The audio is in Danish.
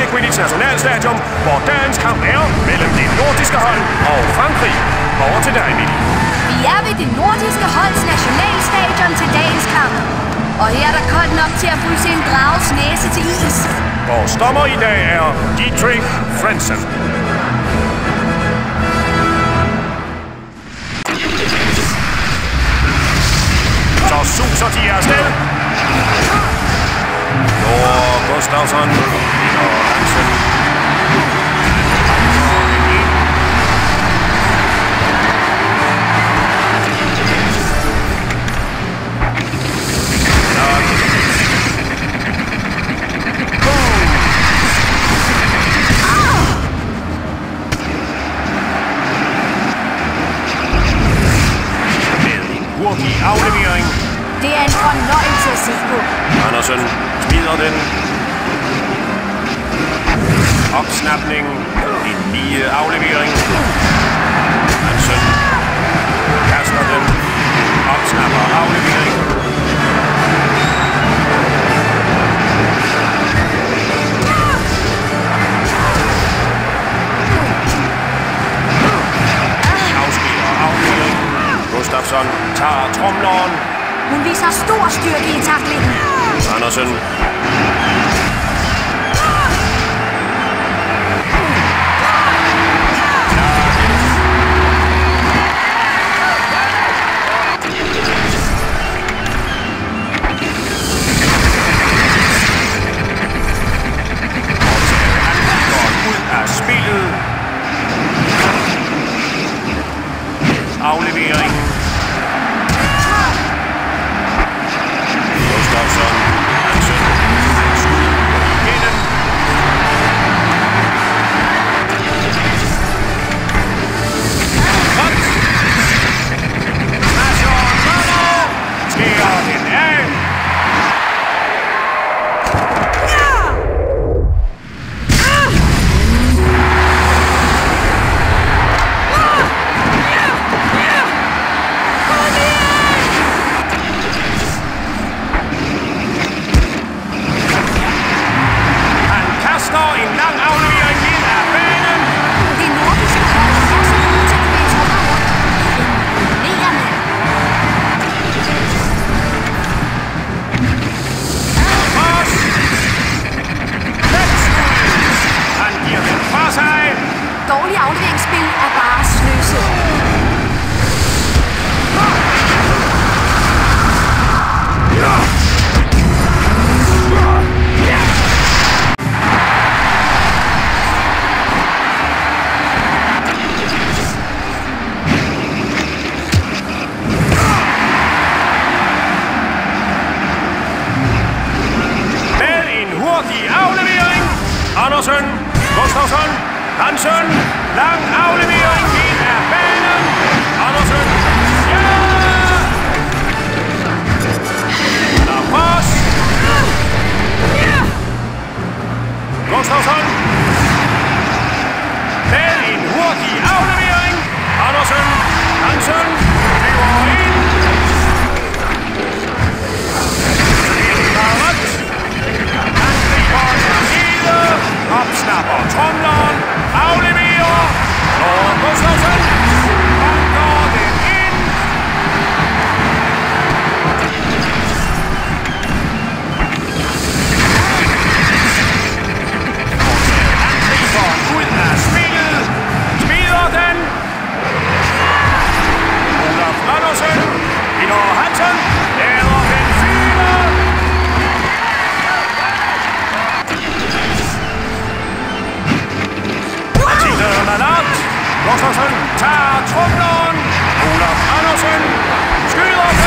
Quidditch nationalstadion, hvor dagens kamp er mellem det nordiske hold og Frankrig. Over til dig, Millie. Vi er ved det nordiske holds nationalstadion til dagens kamp. Og her er der koldt nok til at fryse en drages næse til is. Vores dommer i dag er Dietrich Frenzen. Så suser de afsted. Gustafsson og Hansen. Hurtig aflevering. Det er en fornøjelse at se på. Andersen smider den. Opsnapning. En lige aflevering. Hansen kaster den. Opsnapper aflevering. Afspiller aflevering. Gustafsson tager tromleren. Hun viser stor styrke i taklingen. Andersen. Ud af spillet. Aflevering. Gustafsson. Hansen. Skud. Igennem. Ret. Smasher. Runner. Skærer den af. En lang aflevering ind af banen. Det nordiske hold er så god til at bevæge tromler rundt. Imponerende. Cross. Han giver den fra sig. Dårlig afleveringsspil er bare sløse. Aflevering. Andersen. Gustafsson. Hansen. Lang aflevering ind af banen. Andersen. Ja! Der er pres. Gustafsson. Med en hurtig aflevering. Andersen. Hansen. Flyver ind. Opsnapper tromleren, afleverer, og Gustafsson banker den ind. Angriberen ud af spillet, smider den. Olaf Andersen, Peter Hansen, laver den fire. Gustafsson tager tromleren. Olaf Andersen skyder